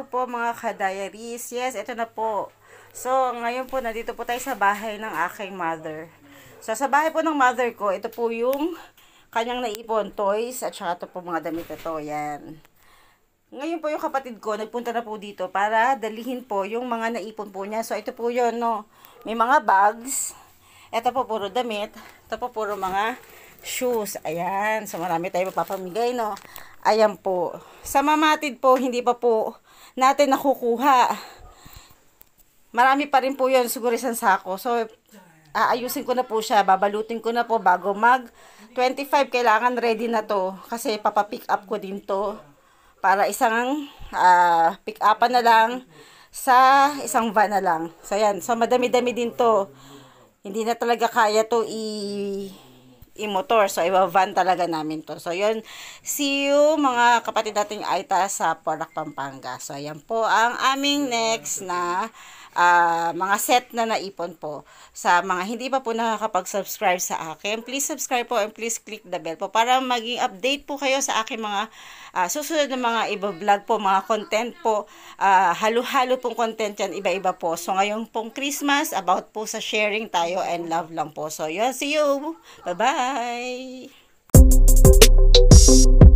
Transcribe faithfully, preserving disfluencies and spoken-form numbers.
Hello po mga ka-diaries. Yes, ito na po. So, ngayon po, nandito po tayo sa bahay ng aking mother. So, sa bahay po ng mother ko, ito po yung kanyang naipon, toys, at saka ito po mga damit ito. Yan. Ngayon po yung kapatid ko, nagpunta na po dito para dalihin po yung mga naipon po niya. So, ito po yun, no. May mga bags. Ito po puro damit. Ito po puro mga shoes. Ayan. So, marami tayo mapapamigay, no. Ayan po. Sa mamatid po, hindi pa po natin nakukuha. Marami pa rin po yun, siguro isang sako. So, aayusin ko na po siya. Babalutin ko na po bago mag twenty-five. Kailangan ready na to. Kasi papapick up ko din to. Para isang uh, pick upan na lang sa isang van na lang. So, yan. So, madami-dami din to. Hindi na talaga kaya to i... i-motor. So, iba-van talaga namin to. So, yun. See you, mga kapatid nating Aita sa Porac, Pampanga. So, yan po ang aming next na uh, mga set na naipon po. Sa mga hindi pa po nakakapag-subscribe sa akin, please subscribe po and please click the bell po para maging update po kayo sa aking mga uh, susunod na mga iba-vlog po, mga content po. Uh, halo-halo pong content yan, iba-iba po. So, ngayon pong Christmas, about po sa sharing tayo and love lang po. So, yun. See you. Bye-bye.